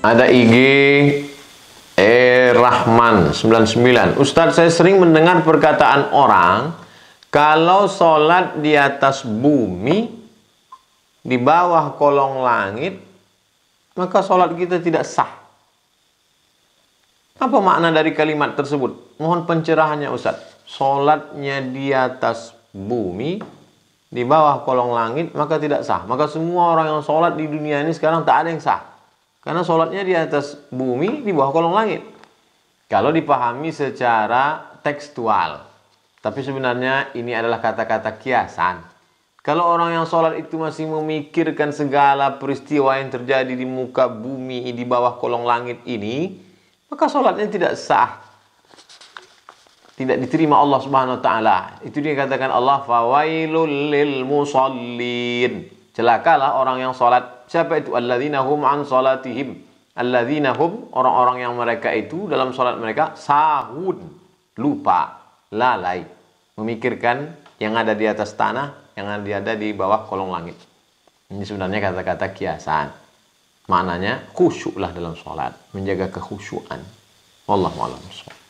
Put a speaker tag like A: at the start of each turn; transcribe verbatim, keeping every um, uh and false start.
A: Ada I G E Rahman sembilan sembilan. Ustadz, saya sering mendengar perkataan orang, kalau sholat di atas bumi, di bawah kolong langit, maka sholat kita tidak sah. Apa makna dari kalimat tersebut? Mohon pencerahannya Ustadz. Sholatnya di atas bumi, di bawah kolong langit, maka tidak sah. Maka semua orang yang sholat di dunia ini sekarang tak ada yang sah. Karena sholatnya di atas bumi, di bawah kolong langit. Kalau dipahami secara tekstual. Tapi sebenarnya ini adalah kata-kata kiasan. Kalau orang yang sholat itu masih memikirkan segala peristiwa yang terjadi di muka bumi, di bawah kolong langit ini, maka sholatnya tidak sah. Tidak diterima Allah Subhanahu wa taala. Itu dia katakan Allah, fawailul lil musallin. Celakalah orang yang sholat. Siapa itu? Alladzina hum an sholatihim. Alladzina hum, orang-orang yang mereka itu dalam sholat mereka sahun, lupa, lalai, memikirkan yang ada di atas tanah, yang ada di bawah kolong langit. Ini sebenarnya kata-kata kiasan. Maknanya khusyuklah dalam sholat, menjaga kekhusyuan. Wallahu a'lam.